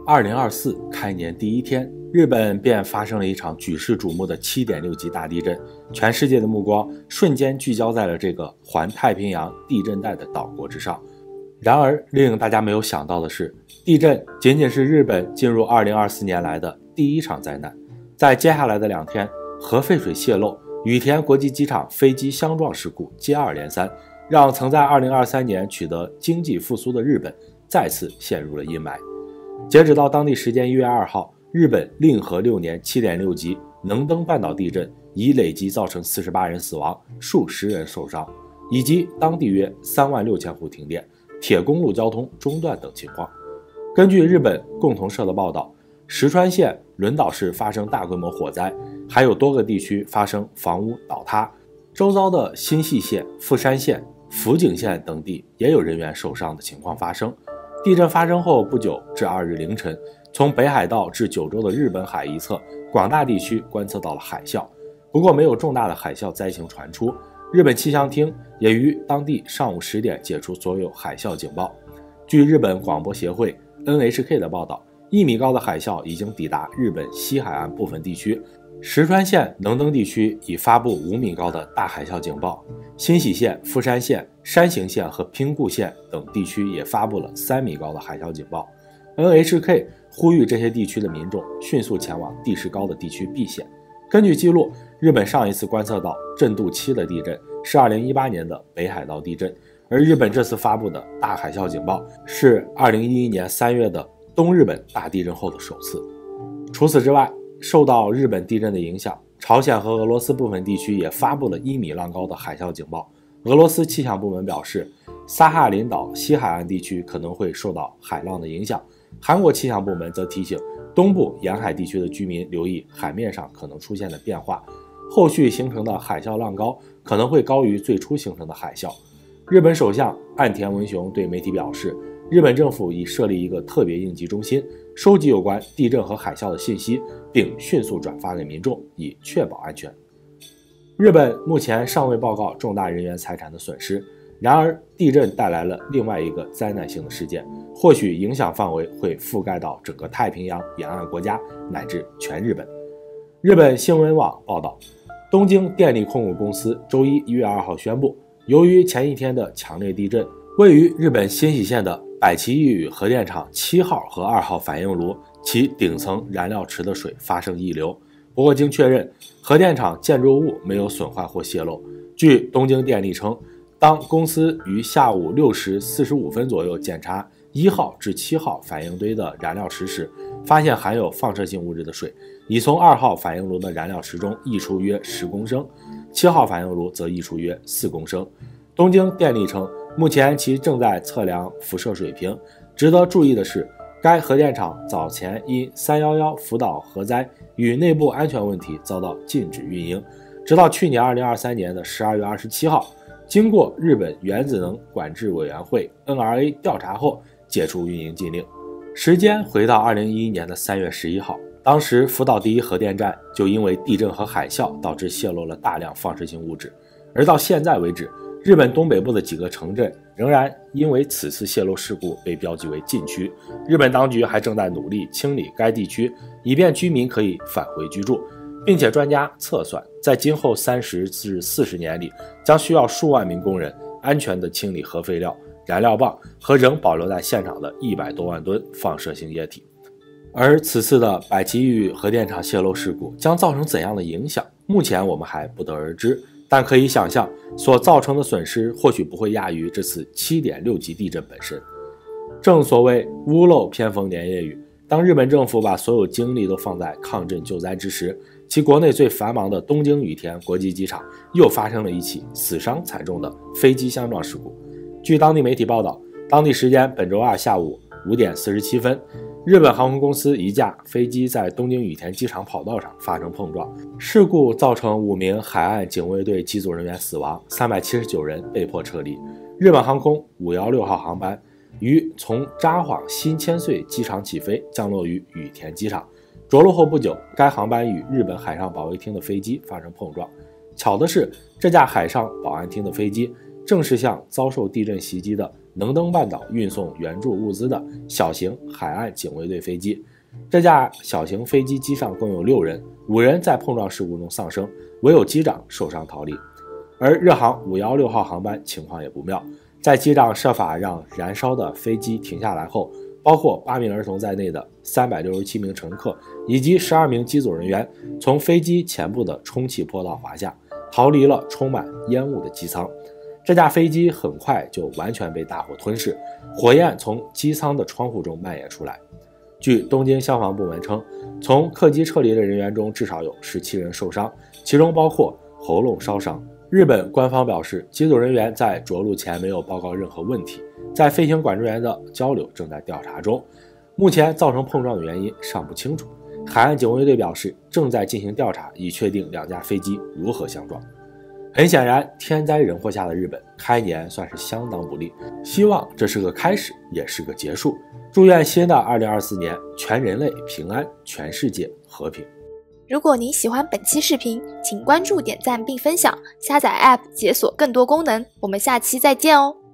2024开年第一天，日本便发生了一场举世瞩目的7.6级大地震，全世界的目光瞬间聚焦在了这个环太平洋地震带的岛国之上。然而，令大家没有想到的是，地震仅仅是日本进入2024年来的第一场灾难。在接下来的2天，核废水泄漏、羽田国际机场飞机相撞事故接二连三，让曾在2023年取得经济复苏的日本再次陷入了阴霾。截止到当地时间1月2号，日本令和6年7.6级能登半岛地震已累计造成48人死亡、数十人受伤，以及当地约36000户停电、铁公路交通中断等情况。根据日本共同社的报道，石川县轮岛市发生大规模火灾，还有多个地区发生房屋倒塌，周遭的新舄县、富山县、福井县等地也有人员受伤的情况发生。地震发生后不久至2日凌晨，从北海道至九州的日本海一侧广大地区观测到了海啸，不过没有重大的海啸灾情传出。日本气象厅也于当地上午10点解除所有海啸警报。据日本广播协会 NHK 的报道，1米高的海啸已经抵达日本西海岸部分地区，石川县能登地区已发布5米高的大海啸警报，新舄县、富山县、山形县和兵库县等地区也发布了3米高的海啸警报。NHK 呼吁这些地区的民众迅速前往地势高的地区避险。根据记录，日本上一次观测到震度7的地震是2018年的北海道地震，而日本这次发布的大海啸警报是2011年3月的东日本大地震后的首次。除此之外，受到日本地震的影响，朝鲜和俄罗斯部分地区也发布了1米浪高的海啸警报。俄罗斯气象部门表示，萨哈林岛西海岸地区可能会受到海浪的影响。韩国气象部门则提醒东部沿海地区的居民留意海面上可能出现的变化，后续形成的海啸浪高可能会高于最初形成的海啸。日本首相岸田文雄对媒体表示，日本政府已设立一个特别应急中心，收集有关地震和海啸的信息，并迅速转发给民众，以确保安全。日本目前尚未报告重大人员财产的损失，然而地震带来了另外一个灾难性的事件，或许影响范围会覆盖到整个太平洋沿岸国家乃至全日本。日本新闻网报道，东京电力控股公司周一1月2号宣布，由于前一天的强烈地震，位于日本新舄县的百崎一宇核电厂7号和2号反应炉其顶层燃料池的水发生溢流。不过经确认，核电厂建筑物没有损坏或泄漏。据东京电力称，当公司于下午6时45分左右检查1号至7号反应堆的燃料池时，发现含有放射性物质的水已从2号反应炉的燃料池中溢出约10公升，7号反应炉则溢出约4公升。东京电力称，目前其正在测量辐射水平。值得注意的是，该核电厂早前因311福岛核灾与内部安全问题遭到禁止运营，直到去年2023年的12月27号，经过日本原子能管制委员会 NRA 调查后解除运营禁令。时间回到2011年的3月11号，当时福岛第一核电站就因为地震和海啸导致泄露了大量放射性物质，而到现在为止，日本东北部的几个城镇仍然因为此次泄漏事故被标记为禁区。日本当局还正在努力清理该地区，以便居民可以返回居住，并且专家测算，在今后30至40年里，将需要数万名工人安全地清理核废料、燃料棒和仍保留在现场的100多万吨放射性液体。而此次的百崎一宇核电厂泄漏事故将造成怎样的影响，目前我们还不得而知，但可以想象，所造成的损失或许不会亚于这次7.6级地震本身。正所谓屋漏偏逢连夜雨，当日本政府把所有精力都放在抗震救灾之时，其国内最繁忙的东京羽田国际机场又发生了一起死伤惨重的飞机相撞事故。据当地媒体报道，当地时间本周二下午5点47分，日本航空公司一架飞机在东京羽田机场跑道上发生碰撞，事故造成5名海岸警卫队机组人员死亡，379人被迫撤离。日本航空516号航班于从札幌新千岁机场起飞，降落于羽田机场。着陆后不久，该航班与日本海上保卫厅的飞机发生碰撞。巧的是，这架海上保安厅的飞机正是向遭受地震袭击的能登半岛运送援助物资的小型海岸警卫队飞机。这架小型飞机机上共有6人，5人在碰撞事故中丧生，唯有机长受伤逃离。而日航516号航班情况也不妙，在机长设法让燃烧的飞机停下来后，包括8名儿童在内的367名乘客以及12名机组人员从飞机前部的充气坡道滑下，逃离了充满烟雾的机舱。这架飞机很快就完全被大火吞噬，火焰从机舱的窗户中蔓延出来。据东京消防部门称，从客机撤离的人员中至少有17人受伤，其中包括喉咙烧伤。日本官方表示，机组人员在着陆前没有报告任何问题，在飞行管制员的交流正在调查中，目前造成碰撞的原因尚不清楚。海岸警卫队表示，正在进行调查，以确定2架飞机如何相撞。很显然，天灾人祸下的日本开年算是相当不利，希望这是个开始，也是个结束。祝愿新的2024年全人类平安，全世界和平。 如果您喜欢本期视频，请关注、点赞并分享，下载 App 解锁更多功能。我们下期再见哦。